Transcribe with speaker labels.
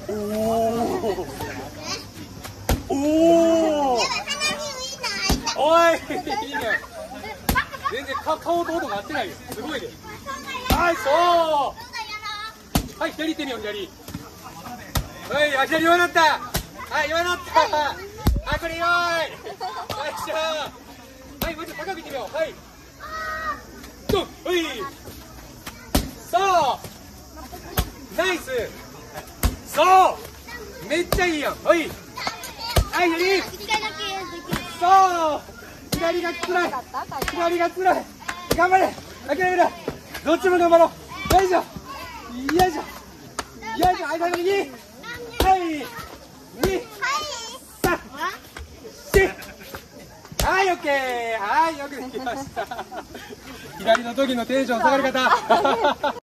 Speaker 1: おお。おお。おい、いいね。全然顔と音が合ってないよ。すごいね。はい、そう。はい、左行ってみよう、左。はい、左弱なった。はい、弱なった。あ、これ弱い。よいしょ。はい、もうちょっと高く行ってみよう。はい。と、はい。そう。ナイス。そう。めっちゃいいやん。はい。はい、左。そう。左がつらい。左がつらい。頑張れ。諦める。どっちも頑張ろう。よいしょ。よいしょ。よいしょ。はい、最後に2。はい。2。3。4。はい、オッケー。はい、よくできました。左の時のテンション下がる方。